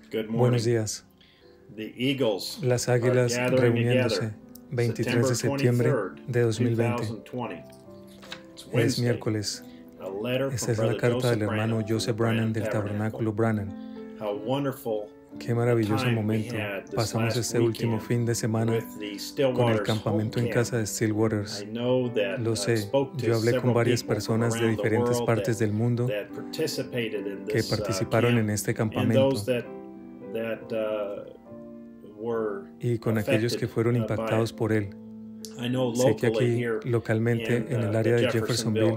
Buenos días. Las Águilas reuniéndose, 23 de septiembre de 2020. Es miércoles. Esta es la carta del hermano Joseph Branham del Tabernáculo Branham. Qué maravilloso momento pasamos este último fin de semana con el campamento en casa de Stillwaters. Lo sé, yo hablé con varias personas de diferentes partes del mundo que participaron en este campamento y con aquellos que fueron impactados por él. Sé que aquí, localmente, en el área de Jeffersonville,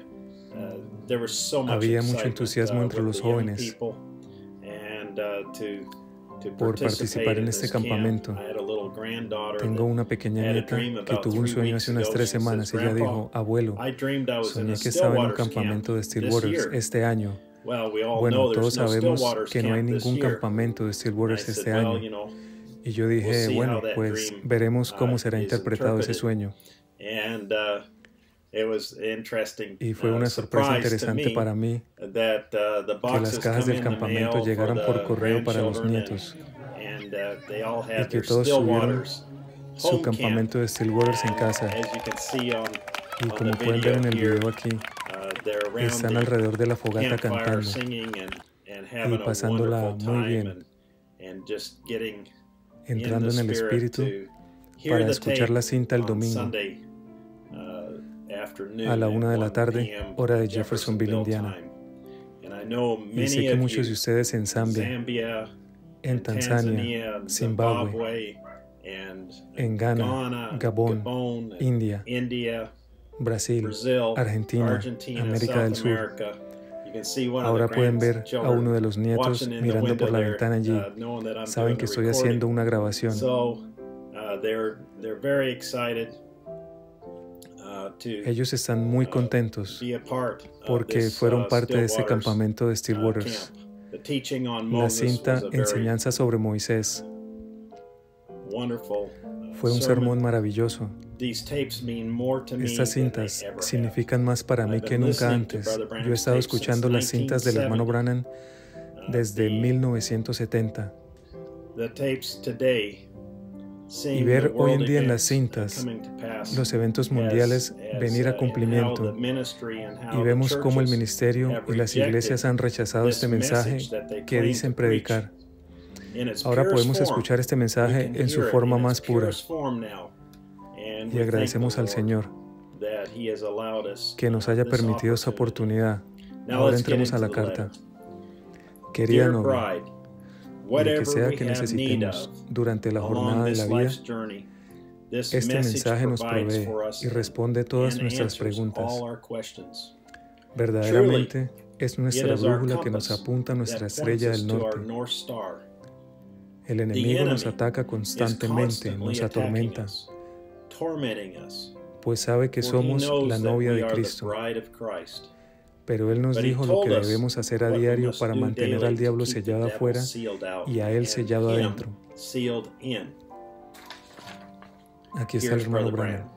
había mucho entusiasmo entre los jóvenes por participar en este campamento. Tengo una pequeña nieta que tuvo un sueño hace unas 3 semanas. Ella dijo: abuelo, soñé que estaba en un campamento de Stillwaters este año. Bueno, todos sabemos que no hay ningún campamento de Stillwaters este año. Y yo dije, bueno, pues veremos cómo será interpretado ese sueño. Y fue una sorpresa interesante para mí que las cajas del campamento llegaran por correo para los nietos y que todos tuvieron su campamento de Stillwaters en casa. Y como pueden ver en el video aquí, están alrededor de la fogata cantando y pasándola muy bien, entrando en el espíritu para escuchar la cinta el domingo a la 1 de la tarde, hora de Jeffersonville, Indiana. Y sé que muchos de ustedes en Zambia, en Tanzania, Zimbabue, en Ghana, Gabón, India, Brasil, Argentina, América del Sur. Ahora pueden ver a uno de los nietos mirando por la ventana allí. Saben que estoy haciendo una grabación. Ellos están muy contentos porque fueron parte de este campamento de Stillwaters. La cinta Enseñanza sobre Moisés fue un sermón maravilloso. Estas cintas significan más para mí que nunca antes. Yo he estado escuchando las cintas del hermano Branham desde 1970. Y ver hoy en día en las cintas los eventos mundiales venir a cumplimiento, y vemos cómo el ministerio y las iglesias han rechazado este mensaje que dicen predicar. Ahora podemos escuchar este mensaje en su forma más pura. Y agradecemos al Señor que nos haya permitido esa oportunidad. Ahora entremos a la carta. Querida novia, lo que sea que necesitemos durante la jornada de la vida, este mensaje nos provee y responde todas nuestras preguntas. Verdaderamente es nuestra brújula que nos apunta a nuestra estrella del norte. El enemigo nos ataca constantemente, nos atormenta, pues sabe que somos la novia de Cristo. Pero Él nos dijo lo que debemos hacer a diario para mantener al diablo sellado afuera y a Él sellado adentro. Aquí está el hermano Branham.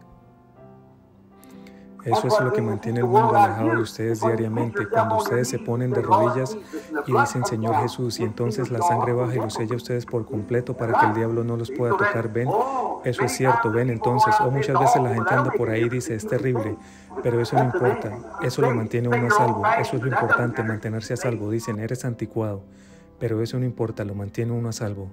Eso es lo que mantiene el mundo alejado de ustedes diariamente, cuando ustedes se ponen de rodillas y dicen Señor Jesús, y entonces la sangre baja y los sella a ustedes por completo para que el diablo no los pueda tocar. ¿Ven? Eso es cierto, ven entonces. O muchas veces la gente anda por ahí y dice, es terrible, pero eso no importa, eso lo mantiene uno a salvo, eso es lo importante, mantenerse a salvo. Dicen, eres anticuado, pero eso no importa, lo mantiene uno a salvo.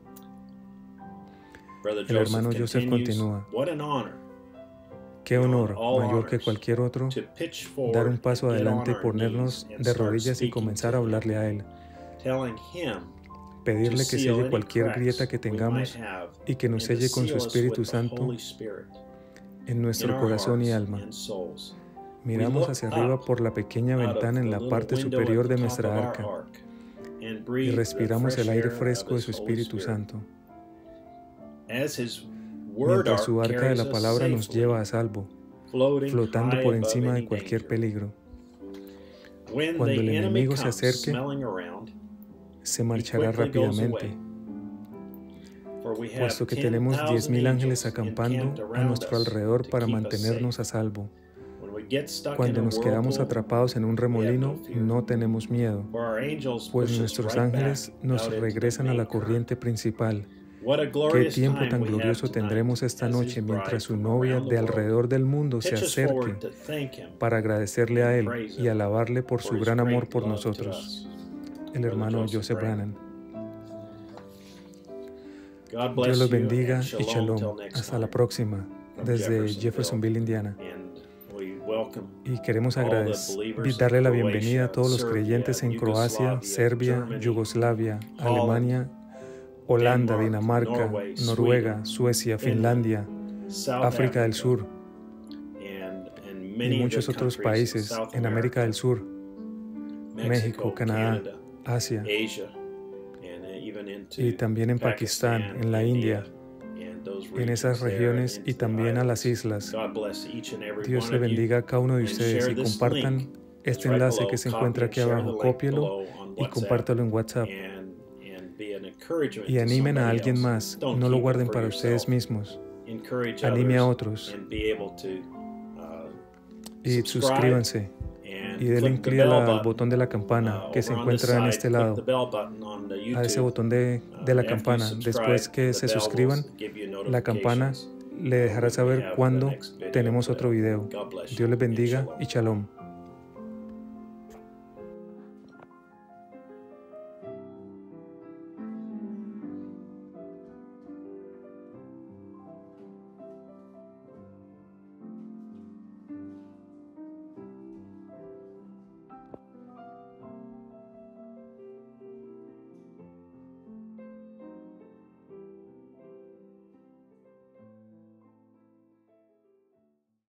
El hermano Joseph continúa. Qué honor, mayor que cualquier otro, dar un paso adelante y ponernos de rodillas y comenzar a hablarle a Él. Pedirle que selle cualquier grieta que tengamos y que nos selle con su Espíritu Santo en nuestro corazón y alma. Miramos hacia arriba por la pequeña ventana en la parte superior de nuestra arca y respiramos el aire fresco de su Espíritu Santo. Mientras su arca de la palabra nos lleva a salvo, flotando por encima de cualquier peligro. Cuando el enemigo se acerque, se marchará rápidamente, puesto que tenemos 10,000 ángeles acampando a nuestro alrededor para mantenernos a salvo. Cuando nos quedamos atrapados en un remolino, no tenemos miedo, pues nuestros ángeles nos regresan a la corriente principal. Qué tiempo tan glorioso tendremos esta noche mientras su novia de alrededor del mundo se acerque para agradecerle a Él y alabarle por su gran amor por nosotros. El hermano Joseph Branham. Dios los bendiga y shalom. Hasta la próxima, desde Jeffersonville, Indiana. Y queremos darle la bienvenida a todos los creyentes en Croacia, Serbia, Yugoslavia, Alemania, Holanda, Dinamarca, Noruega, Suecia, Finlandia, África del Sur y muchos otros países en América del Sur, México, Canadá, Asia y también en Pakistán, en la India, en esas regiones y también a las islas. Dios le bendiga a cada uno de ustedes y compartan este enlace que se encuentra aquí abajo. Cópielo y compártalo en WhatsApp. Y animen a alguien más, no lo guarden para ustedes mismos. Anime a otros. Y suscríbanse. Y denle clic al botón de la campana que se encuentra en este lado. A ese botón de la campana. Después que se suscriban, la campana le dejará saber cuándo tenemos otro video. Dios les bendiga y shalom.